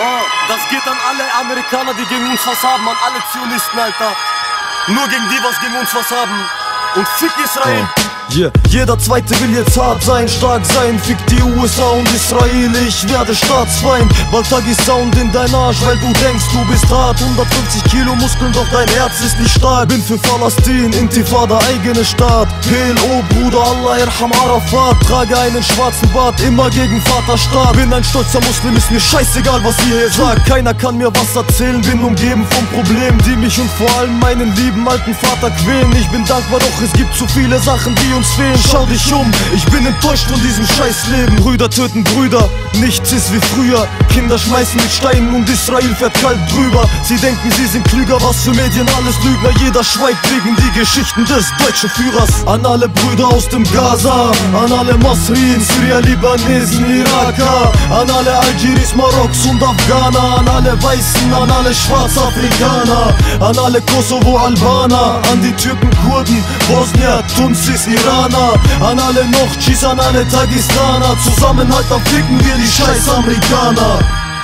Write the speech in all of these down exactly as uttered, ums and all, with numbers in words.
Oh, das geht an alle Amerikaner, die gegen uns was haben, an alle Zionisten, Alter. Nur gegen die, was gegen uns was haben. Und fick Israel. Oh. Yeah. Jeder Zweite will jetzt hart sein, stark sein. Fick die U S A und Israel, ich werde Staatsfeind. Bald tag ich Sound in dein Arsch, weil du denkst, du bist hart. hundertfünfzig Kilo Muskeln, doch dein Herz ist nicht stark. Bin für Palästin, Intifada, eigene Staat. P L O, Bruder, Allah irham Arafat. Trage einen schwarzen Bart, immer gegen Vaterstaat. Bin ein stolzer Muslim, ist mir scheißegal, was ihr hier sagt. Keiner kann mir was erzählen, bin umgeben von Problemen, die mich und vor allem meinen lieben alten Vater quälen. Ich bin dankbar, doch es gibt zu viele Sachen, die uns fehlen. Schau dich um, ich bin enttäuscht von diesem Scheißleben. Brüder töten Brüder, nichts ist wie früher. Kinder schmeißen mit Steinen und Israel fährt kalt drüber. Sie denken, sie sind klüger, was für Medien, alles Lügner. Jeder schweigt wegen die Geschichten des deutschen Führers. An alle Brüder aus dem Gaza, an alle Masrien, Syrier, Libanesen, Iraker, an alle Algeris, Maroks und Afghaner, an alle Weißen, an alle Schwarzafrikaner, an alle Kosovo-Albaner, an die Türken, Kurden, Bosnier, Tunsis, Iraner, an alle Nochchis, an alle Tagistaner. Zusammenhalt, dann ficken wir die scheiß Amerikaner.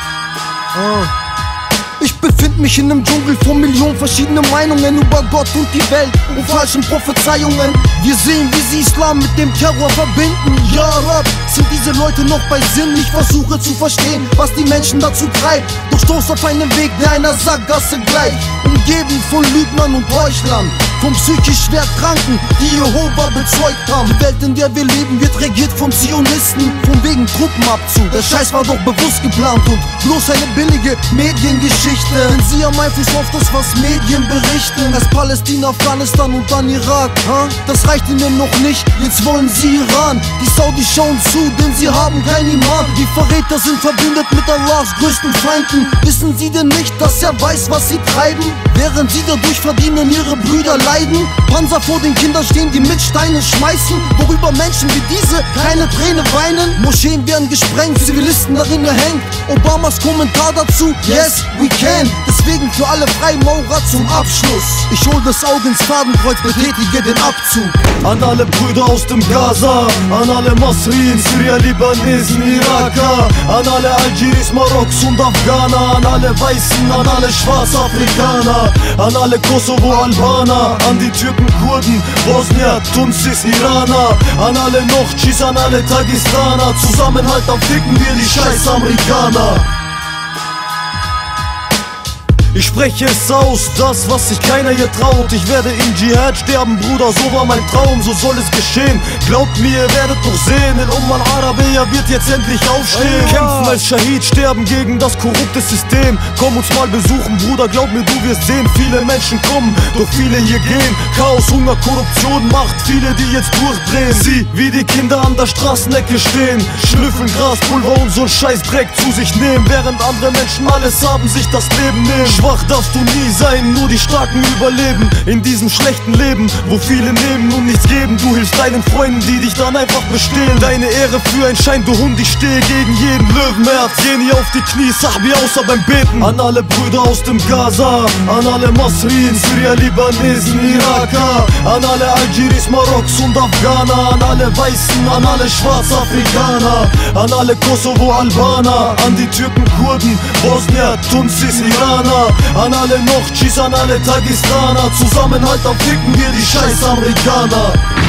Ah. Ich befind mich in einem Dschungel von Millionen verschiedene Meinungen über Gott und die Welt und falschen Prophezeiungen. Wir sehen, wie sie Islam mit dem Terror verbinden. Ja, Rab, sind diese Leute noch bei Sinn? Ich versuche zu verstehen, was die Menschen dazu treibt. Doch stoß auf einen Weg, der einer Sackgasse gleicht. Umgeben von Lügnern und Heuchlern, von psychisch Schwerkranken, die Jehova bezeugt haben. Die Welt, in der wir leben, wird regiert von Zionisten, von wegen Truppenabzug. Der Scheiß war doch bewusst geplant und bloß eine billige Mediengeschichte. Denn sie haben Einfluss auf das, was Medien berichten. Erst Palästina, Afghanistan und dann Irak, huh? Das reicht ihnen noch nicht, jetzt wollen sie Iran. Die Saudis schauen zu, denn sie haben kein Iman. Die Verräter sind verbündet mit Allahs größten Feinden. Wissen sie denn nicht, dass er weiß, was sie treiben? Während sie dadurch verdienen, ihre Brüder leiden. Panzer vor den Kindern stehen, die mit Steinen schmeißen. Worüber Menschen wie diese keine Träne weinen. Moscheen werden gesprengt, Zivilisten darin gehängt. Obamas Kommentar dazu, yes, we can. Deswegen für alle Freimaurer zum Abschluss. Ich hol das Auge ins Fadenkreuz, betätige den Abzug. An alle Brüder aus dem Gaza, an alle Masrien, Syrier, Libanesen, Iraker, an alle Algeris, Maroks und Afghaner, an alle Weißen, an alle Schwarzafrikaner, an alle Kosovo-Albaner, an die Türken, Kurden, Bosnier, Tunsis, Iraner, an alle Nochchis, an alle Tagistaner. Zusammenhalt, dann ficken wir die scheiß Amerikaner. Ich spreche es aus, das was sich keiner hier traut. Ich werde im Dschihad sterben, Bruder, so war mein Traum, so soll es geschehen. Glaubt mir, ihr werdet doch sehen, El Umma al-Arabiya wird jetzt endlich aufstehen. Kämpfen als Shahid, sterben gegen das korrupte System. Komm uns mal besuchen, Bruder, glaub mir, du wirst sehen. Viele Menschen kommen, doch viele hier gehen. Chaos, Hunger, Korruption, Macht, viele die jetzt durchdrehen. Sie, wie die Kinder an der Straßenecke stehen, schnüffeln Gras, Pulver und so'n Scheißdreck zu sich nehmen. Während andere Menschen alles haben, sich das Leben nehmen. Schwach darfst du nie sein, nur die Starken überleben. In diesem schlechten Leben, wo viele nehmen und nichts geben. Du hilfst deinen Freunden, die dich dann einfach bestehlen. Deine Ehre für ein Schein, du Hund, ich stehe gegen jeden Löwenherz. Geh nie auf die Knie, Sahbi, außer beim Beten. An alle Brüder aus dem Gaza, an alle Masrien, Syrier, Libanesen, Iraker, an alle Algeris, Maroks und Afghaner, an alle Weißen, an alle Schwarzafrikaner, an alle Kosovo-Albaner, an die Türken, Kurden, Bosnier, Tunsis, Iraner, an alle Nochchis, an alle Tagistaner. Zusammenhalt, dann ficken wir die scheiß Amerikaner.